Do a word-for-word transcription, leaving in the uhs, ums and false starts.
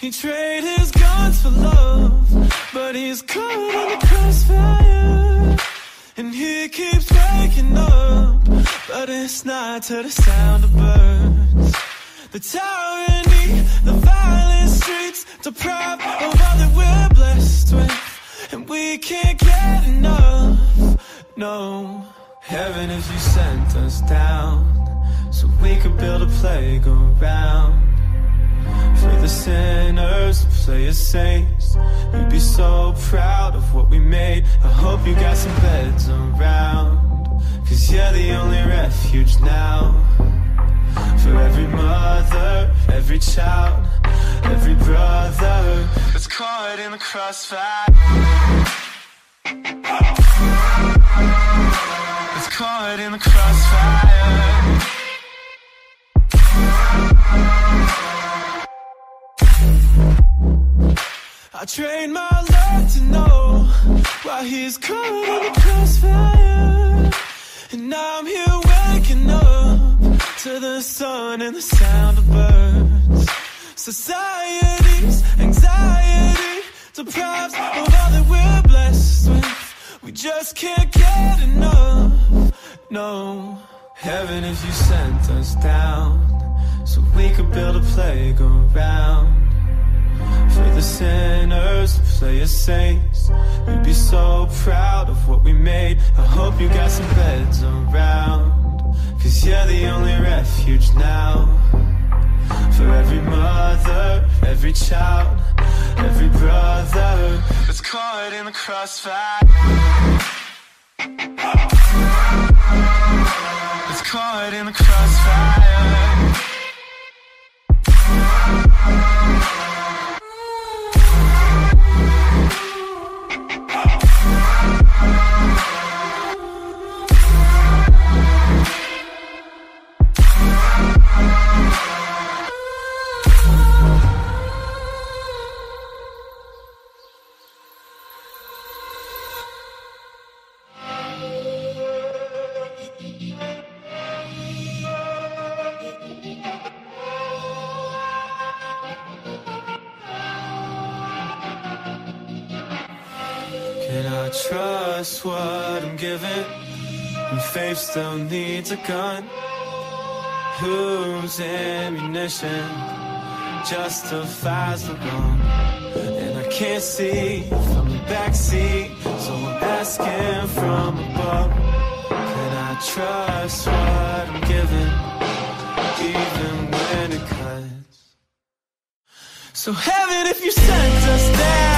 He traded his guns for love, but he's caught in the crossfire. And he keeps waking up, but it's not to the sound of birds. The tyranny, the violent streets, deprived of all that we're blessed with, and we can't get enough, no. Heaven, if you sent us down, so we could build a playground for the sinners to play as saints. We'd be so proud of what we made. I hope you got some beds around, cause you're the only refuge now. For every mother, every child, every brother that's caught in the crossfire, that's caught in the crossfire. I trained my luck to know why he's caught in the crossfire. And now I'm here waking up to the sun and the sound of birds. Society's anxiety deprives of all that we're blessed with. We just can't get enough, no. Heaven, if you sent us down, so we could build a playground for the sinners to play as saints. We'd be so proud of what we made. I hope you got some beds around, cause you're the only refuge now. For every mother, every child, every brother that's caught in the crossfire, that's caught in the crossfire. Can I trust what I'm given when faith still needs a gun? Whose ammunition justifies the wrong? And I can't see from the backseat, so I'm asking from above. Can I trust what I'm given, even when it cuts? So heaven, if you sent us down,